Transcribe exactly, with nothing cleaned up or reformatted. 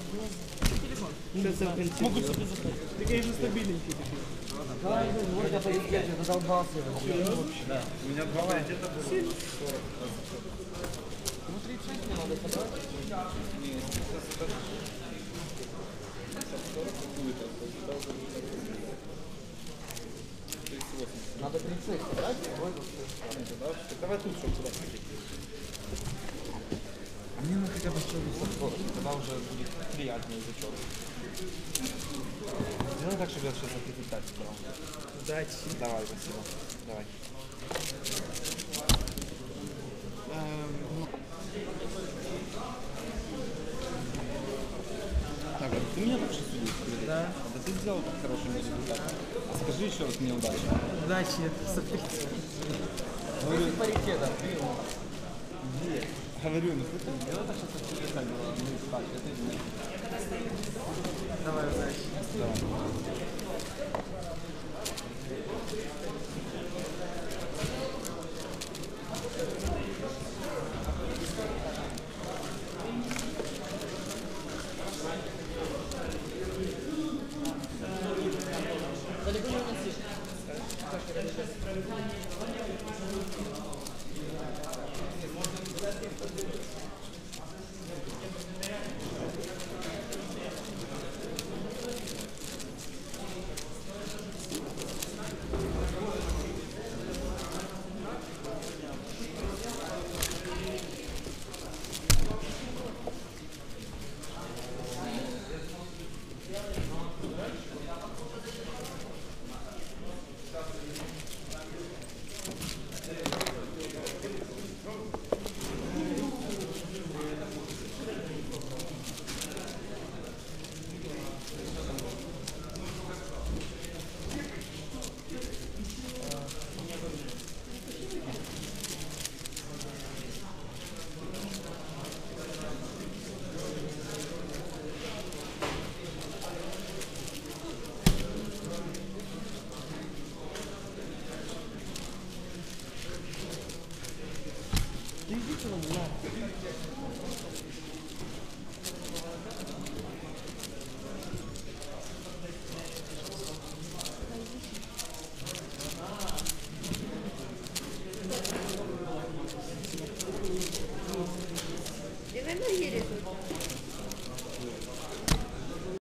Могут себе заходить. Ты, конечно, стабильненький такой. Давай, вот я поискать, я задолбался. Да. У меня два паритета было. Ну, тридцать шесть мне надо собрать. Нет, сейчас это... сорок какую-то. тридцать восемь. Надо тридцать шесть собрать, Давай тут, чтобы туда ходить. а мне надо хотя бы сорок, тогда уже будет приятнее зачет. Сделай так, чтобы я сейчас за тридцать пять собрал. Удачи. Давай, спасибо. Давай. Так, а ты меня так же судишь? Да. Да ты сделал так хороший результат. А скажи еще раз мне удачи. Удачи, смотрите. Говорю, паритета. Говорю, ну ты не делай так, что ты не было. Давай, удачи. Давай.